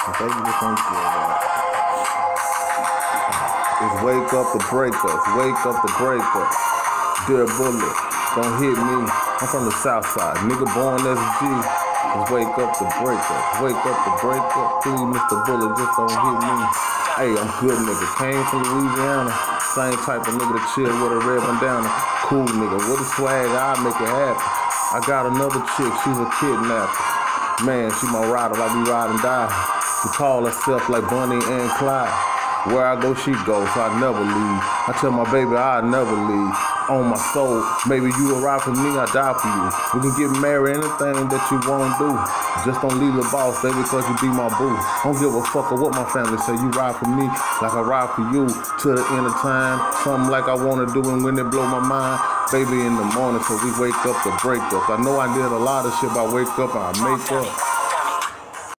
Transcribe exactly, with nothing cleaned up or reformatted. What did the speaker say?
Okay, you just don't feel that. It's wake up to break us. Wake up to break us. Dear bullet, don't hit me. I'm from the south side. Nigga born as a G. It's wake up to break us. Wake up to break up. Please, Mister Bullet, just don't hit me. Hey, I'm good nigga. Came from Louisiana. Same type of nigga that chill with a red bandana. Cool nigga. With a swag, I'll make it happen. I got another chick. She's a kidnapper. Man, she my rider like we ride and die. She call herself like Bonnie and Clyde. Where I go, she goes, so I never leave. I tell my baby I'll never leave. On my soul, maybe you will ride for me, I die for you. We can get married, anything that you wanna do. Just don't leave the boss, baby, cause you be my boo. Don't give a fuck of what my family say. You ride for me like I ride for you. Till the end of time, something like I wanna do, and when it blow my mind, baby, in the morning, so we wake up to break up. I know I did a lot of shit, but I wake up and I make up.